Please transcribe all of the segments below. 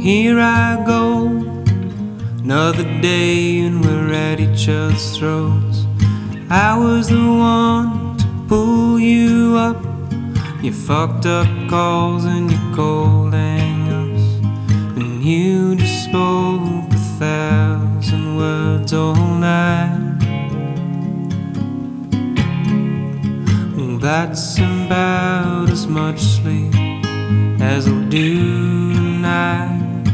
here I go, another day and we're at each other's throats. I was the one to pull you up, your fucked up calls and your cold hang-ups, and you just spoke 1,000 words all night. Well, that's about as much sleep as I'll do tonight.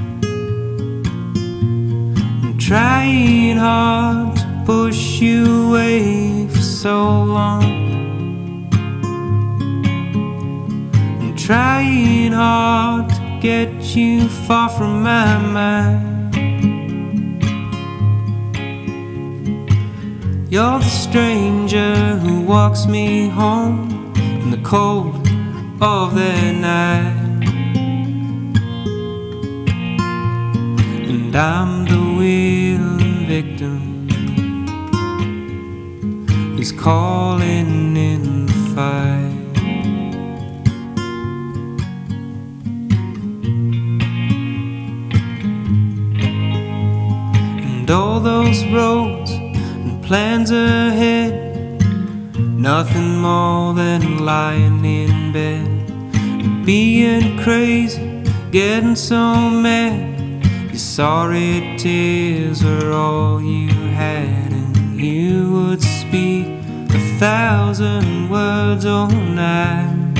I'm trying hard to push you away for so long. I'm trying hard to get you far from my mind. You're the stranger who walks me home in the cold of the night, and I'm the willing victim who's calling in the fight. And all those roads and plans ahead, nothing more than lying in bed, being crazy, getting so mad. Your sorry tears were all you had, and you would speak 1,000 words all night.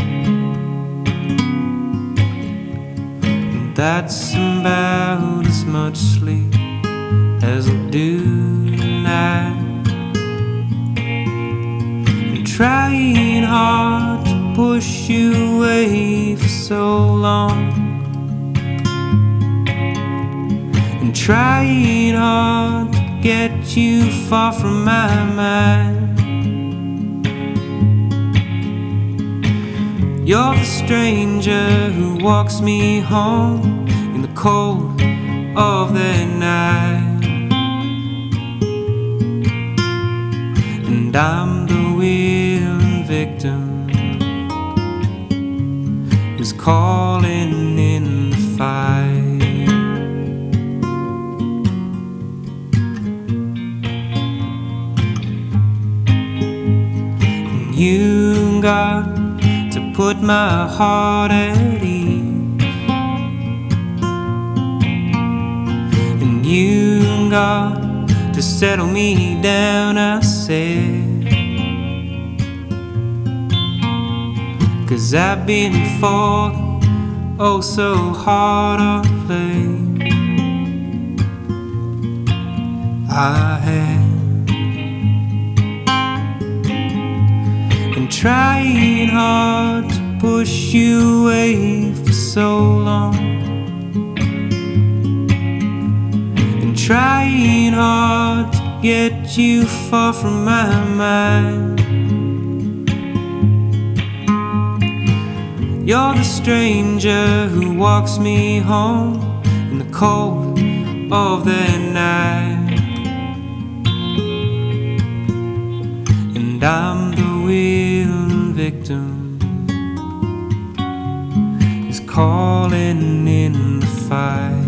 And that's about as much sleep as I'll do tonight. And trying hard to push you away for so long, and trying hard to get you far from my mind. You're the stranger who walks me home in the cold of the night, and I'm the willing victim who's calling in the fight. You got to put my heart at ease, and you got to settle me down, I said, 'cause I've been falling oh so hard of late. I have, and trying hard to push you away for so long, and trying hard to get you far from my mind. You're the stranger who walks me home in the cold of the night, and I'm the willing victim is calling in the fight.